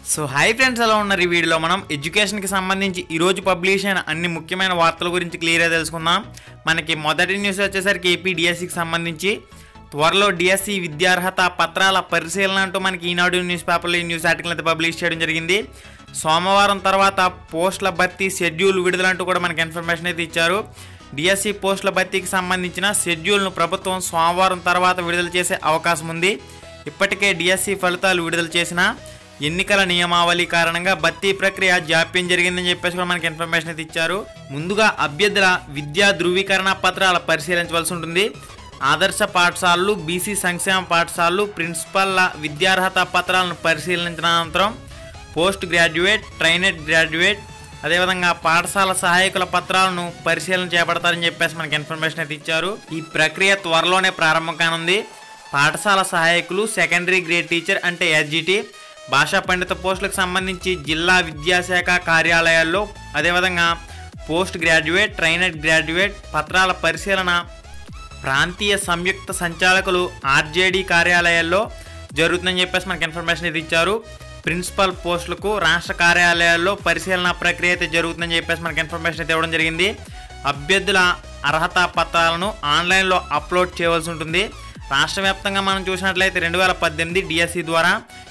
So hi friends, ఎలా ఉన్నారు? ఈ వీడియోలో మనం ఎడ్యుకేషన్కి సంబంధించి ఈరోజు పబ్లిష్ అయిన అన్ని ముఖ్యమైన వార్తల గురించి క్లియర్గా తెలుసుకుందాం. మనకి మొదటి న్యూస్ వచ్చేసరికి ఏపీ డిఎస్సికి సంబంధించి త్వరలో డిఎస్సి విద్యార్హత పత్రాల పరిశీలన అంటూ మనకి ఈనాడు న్యూస్ పేపర్లో ఈ న్యూస్ ఆర్టికల్ అయితే పబ్లిష్ చేయడం జరిగింది. సోమవారం తర్వాత పోస్టుల భర్తీ షెడ్యూల్ విడుదలంటూ కూడా మనకి ఇన్ఫర్మేషన్ అయితే ఇచ్చారు. డిఎస్సి పోస్టుల భర్తీకి సంబంధించిన షెడ్యూల్ను ప్రభుత్వం సోమవారం తర్వాత విడుదల చేసే అవకాశం ఉంది. ఇప్పటికే డిఎస్సి ఫలితాలు విడుదల చేసిన ఎన్నికల నియమావళి కారణంగా భర్తీ ప్రక్రియ జాప్యం జరిగిందని చెప్పేసి కూడా మనకి ఇన్ఫర్మేషన్ అయితే ఇచ్చారు. ముందుగా అభ్యర్థుల విద్యా ధృవీకరణ పత్రాల పరిశీలించవలసి ఉంటుంది. ఆదర్శ పాఠశాలలు, బీసీ సంక్షేమ పాఠశాలలు ప్రిన్సిపల్ల విద్యార్హత పత్రాలను పరిశీలించిన అనంతరం పోస్ట్ గ్రాడ్యుయేట్, ట్రైనెడ్ గ్రాడ్యుయేట్, అదేవిధంగా పాఠశాల సహాయకుల పత్రాలను పరిశీలన చేపడతారని చెప్పేసి మనకి ఇన్ఫర్మేషన్ అయితే ఇచ్చారు. ఈ ప్రక్రియ త్వరలోనే ప్రారంభం కానుంది. పాఠశాల సహాయకులు, సెకండరీ గ్రేడ్ టీచర్ అంటే ఎస్జిటి, భాషా పండిత పోస్టులకు సంబంధించి జిల్లా విద్యాశాఖ కార్యాలయాల్లో, అదేవిధంగా పోస్ట్ గ్రాడ్యుయేట్, ట్రైనెడ్ గ్రాడ్యుయేట్ పత్రాల పరిశీలన ప్రాంతీయ సంయుక్త సంచాలకులు ఆర్జేడీ కార్యాలయాల్లో జరుగుతుందని చెప్పేసి మనకి ఇన్ఫర్మేషన్ అయితే ఇచ్చారు. ప్రిన్సిపల్ పోస్టులకు రాష్ట్ర కార్యాలయాల్లో పరిశీలన ప్రక్రియ అయితే జరుగుతుందని చెప్పేసి మనకి ఇన్ఫర్మేషన్ అయితే ఇవ్వడం జరిగింది. అభ్యర్థుల అర్హత పత్రాలను ఆన్లైన్లో అప్లోడ్ చేయవలసి ఉంటుంది. రాష్ట్ర వ్యాప్తంగా మనం చూసినట్లయితే 2018 డిఎస్సి ద్వారా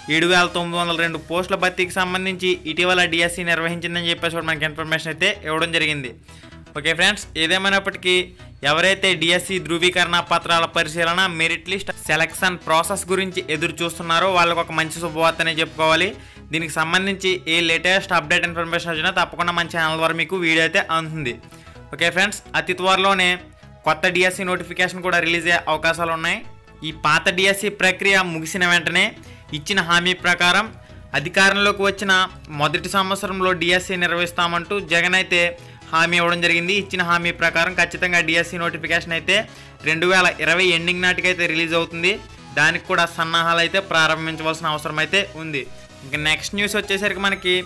7,902 పోస్టుల భర్తీకి సంబంధించి ఇటీవల డిఎస్సి నిర్వహించిందని చెప్పేసి కూడా మనకి ఇన్ఫర్మేషన్ అయితే ఇవ్వడం జరిగింది. ఓకే ఫ్రెండ్స్, ఏదేమైనప్పటికీ ఎవరైతే డిఎస్సి ధృవీకరణ పత్రాల పరిశీలన, మెరిట్ లిస్ట్, సెలక్షన్ ప్రాసెస్ గురించి ఎదురు చూస్తున్నారో వాళ్ళకు ఒక మంచి శుభవార్తనే చెప్పుకోవాలి. దీనికి సంబంధించి ఏ లేటెస్ట్ అప్డేట్ ఇన్ఫర్మేషన్ వచ్చినా తప్పకుండా మన ఛానల్ ద్వారా మీకు వీడియో అయితే అందుతుంది. ఓకే ఫ్రెండ్స్, అతి త్వరలోనే కొత్త డిఎస్సి నోటిఫికేషన్ కూడా రిలీజ్ అయ్యే అవకాశాలు ఉన్నాయి. ఈ పాత డిఎస్సి ప్రక్రియ ముగిసిన వెంటనే ఇచ్చిన హామీ ప్రకారం అధికారంలోకి వచ్చిన మొదటి సంవత్సరంలో డిఎస్సి నిర్వహిస్తామంటూ జగన్ అయితే హామీ ఇవ్వడం జరిగింది. ఇచ్చిన హామీ ప్రకారం ఖచ్చితంగా డిఎస్సి నోటిఫికేషన్ అయితే 2020 ఎండింగ్ నాటికైతే రిలీజ్ అవుతుంది. దానికి కూడా సన్నాహాలు అయితే ప్రారంభించవలసిన అవసరం అయితే ఉంది. ఇంకా నెక్స్ట్ న్యూస్ వచ్చేసరికి మనకి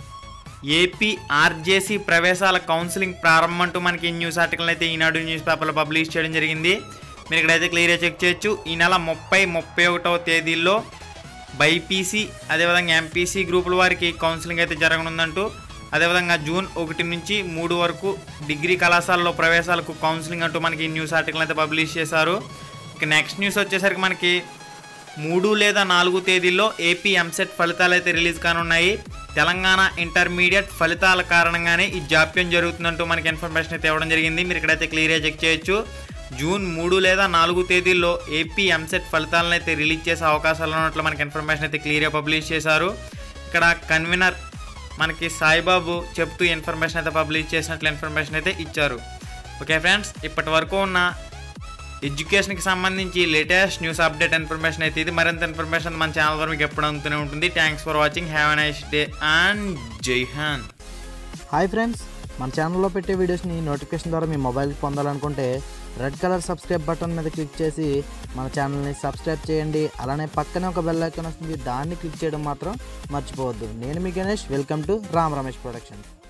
ఏపీ ఆర్జేసీ ప్రవేశాల కౌన్సిలింగ్ ప్రారంభం అంటూ మనకి ఈ న్యూస్ ఆర్టికల్ అయితే ఈనాడు న్యూస్ పేపర్లో పబ్లిష్ చేయడం జరిగింది. మీరు ఇక్కడైతే క్లియర్గా చెక్ చేయొచ్చు. ఈ నెల 30, 31వ తేదీల్లో బైపీసీ, అదేవిధంగా ఎంపీసీ గ్రూపుల వారికి కౌన్సిలింగ్ అయితే జరగనుందంటూ, అదేవిధంగా జూన్ 1 నుంచి 3 వరకు డిగ్రీ కళాశాలలో ప్రవేశాలకు కౌన్సిలింగ్ అంటూ మనకి ఈ న్యూస్ ఆర్టికల్ అయితే పబ్లిష్ చేశారు. ఇక నెక్స్ట్ న్యూస్ వచ్చేసరికి మనకి 3 లేదా 4 తేదీల్లో ఏపీ ఎంసెట్ ఫలితాలు అయితే రిలీజ్ కానున్నాయి. తెలంగాణ ఇంటర్మీడియట్ ఫలితాల కారణంగానే ఈ జాప్యం జరుగుతుందంటూ మనకి ఇన్ఫర్మేషన్ అయితే ఇవ్వడం జరిగింది. మీరు ఇక్కడైతే క్లియర్గా చెక్ చేయొచ్చు. జూన్ 3 లేదా 4 తేదీల్లో ఏపీ ఎంసెట్ ఫలితాలను అయితే రిలీజ్ చేసే అవకాశాలు ఉన్నట్లు మనకి ఇన్ఫర్మేషన్ అయితే క్లియర్గా పబ్లిష్ చేశారు. ఇక్కడ కన్వీనర్ మనకి సాయిబాబు చెప్తూ ఇన్ఫర్మేషన్ అయితే పబ్లిష్ చేసినట్లు ఇన్ఫర్మేషన్ అయితే ఇచ్చారు. ఓకే ఫ్రెండ్స్, ఇప్పటి వరకు ఉన్న ఎడ్యుకేషన్కి సంబంధించి లేటెస్ట్ న్యూస్ అప్డేట్ ఇన్ఫర్మేషన్ అయితే ఇది. మరింత ఇన్ఫర్మేషన్ మన ఛానల్ ద్వారా మీకు ఎప్పుడు అందుతూనే ఉంటుంది. Thanks for watching. Have a nice day and Jai Hind. Hi friends, మన ఛానల్లో పెట్టే వీడియోస్ని నోటిఫికేషన్ ద్వారా మీ మొబైల్కి పొందాలనుకుంటే రెడ్ కలర్ సబ్స్క్రైబ్ బటన్ మీద క్లిక్ చేసి మన ఛానల్ని సబ్స్క్రైబ్ చేయండి. అలానే పక్కనే ఒక బెల్ ఐకాన్ వస్తుంది, దాన్ని క్లిక్ చేయడం మాత్రం మర్చిపోవద్దు. నేను మీ Ganesh, welcome to Ram Ramesh productions.